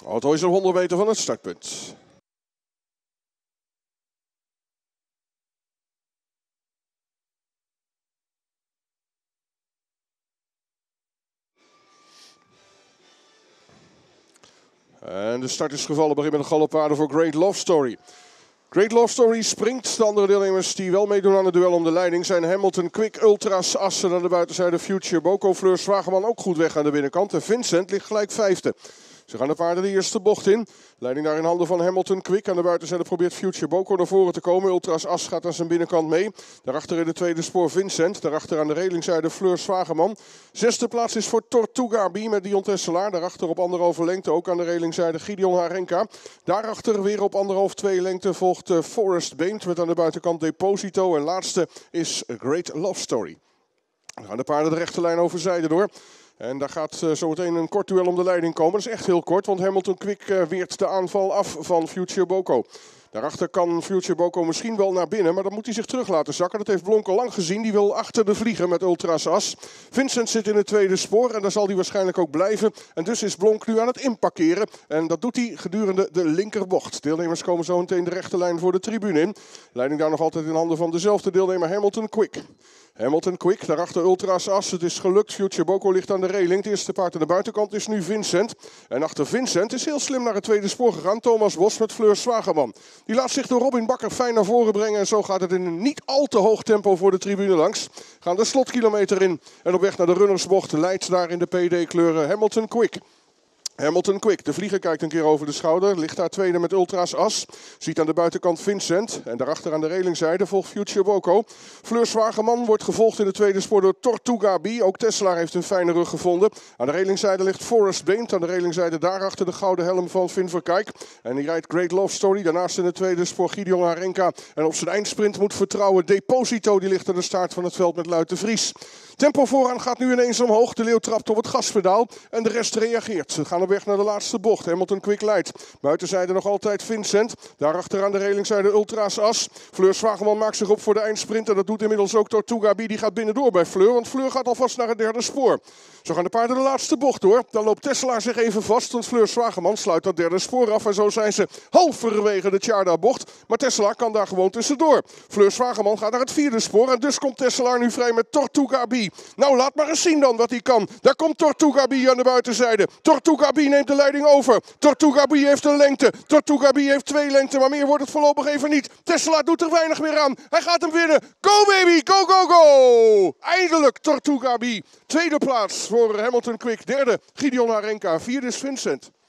Otto is op 100 meter van het startpunt. En de start is gevallen, begin met een galopwaarde voor Great Love Story. Great Love Story springt. De andere deelnemers die wel meedoen aan het duel om de leiding zijn Hamilton Quick, Ultras, Assen aan de buitenzijde, Future Boko, Fleur Zwageman ook goed weg aan de binnenkant. En Vincent ligt gelijk vijfde. Ze gaan de paarden de eerste bocht in. Leiding daar in handen van Hamilton Quick. Aan de buitenzijde probeert Future Boko naar voren te komen. Ultras As gaat aan zijn binnenkant mee. Daarachter in de tweede spoor Vincent. Daarachter aan de relingzijde Fleur Zwageman. Zesde plaats is voor Tortuga B met Dion Tesselaar. Daarachter op 1,5 lengte ook aan de relingzijde Gideon Harenka. Daarachter weer op 1,5-2 lengte volgt Forest Beamt met aan de buitenkant Deposito. En laatste is Great Love Story. Dan gaan de paarden de rechte lijn over zijde door. En daar gaat zometeen een kort duel om de leiding komen. Dat is echt heel kort, want Hamilton Quick weert de aanval af van Future Boko. Daarachter kan Future Boko misschien wel naar binnen, maar dan moet hij zich terug laten zakken. Dat heeft Blonk al lang gezien. Die wil achter de vliegen met Ultras As. Vincent zit in het tweede spoor en daar zal hij waarschijnlijk ook blijven. En dus is Blonk nu aan het inparkeren. En dat doet hij gedurende de linkerbocht. Deelnemers komen zo meteen de rechte lijn voor de tribune in. Leiding daar nog altijd in handen van dezelfde deelnemer Hamilton Quick. Hamilton Quick, daarachter Ultras As. Het is gelukt. Future Boko ligt aan de reling. Het eerste paard aan de buitenkant is nu Vincent. En achter Vincent is heel slim naar het tweede spoor gegaan. Thomas Bos met Fleur Zwageman. Die laat zich door Robin Bakker fijn naar voren brengen. En zo gaat het in een niet al te hoog tempo voor de tribune langs. Gaan de slotkilometer in. En op weg naar de runnersbocht leidt daar in de PD-kleuren Hamilton Quick. Hamilton Quick, de vlieger kijkt een keer over de schouder, ligt daar tweede met Ultras As. Ziet aan de buitenkant Vincent en daarachter aan de relingzijde volgt Future Boko. Fleur Zwageman wordt gevolgd in de tweede spoor door Tortuga B. Ook Tesselaar heeft een fijne rug gevonden. Aan de relingzijde ligt Forest Beamt, aan de relingzijde daarachter de gouden helm van Finn Verkijk. En die rijdt Great Love Story, daarnaast in de tweede spoor Gideon Harenka. En op zijn eindsprint moet vertrouwen Deposito, die ligt aan de staart van het veld met Luit de Vries. Tempo vooraan gaat nu ineens omhoog, de leeuw trapt op het gaspedaal en de rest reageert. Ze gaan op weg naar de laatste bocht. Hamilton Quick leidt. Buitenzijde nog altijd Vincent. Daarachter aan de relingzijde Ultras As. Fleur Zwageman maakt zich op voor de eindsprint. En dat doet inmiddels ook Tortuga B. Die gaat binnendoor bij Fleur. Want Fleur gaat alvast naar het derde spoor. Zo gaan de paarden de laatste bocht door. Dan loopt Tesselaar zich even vast. Want Fleur Zwageman sluit dat derde spoor af. En zo zijn ze halverwege de Tjarda-bocht. Maar Tesselaar kan daar gewoon tussendoor. Fleur Zwageman gaat naar het vierde spoor. En dus komt Tesselaar nu vrij met Tortuga B. Nou, laat maar eens zien dan wat hij kan. Daar komt Tortuga B aan de buitenzijde. Tortuga B neemt de leiding over. Tortuga B heeft een lengte. Tortuga B heeft 2 lengten, maar meer wordt het voorlopig even niet. Tesselaar doet er weinig meer aan. Hij gaat hem winnen. Go baby, go, go, go! Eindelijk Tortuga B. Tweede plaats voor Hamilton Quick. Derde Gideon Harenka. Vierde is Vincent.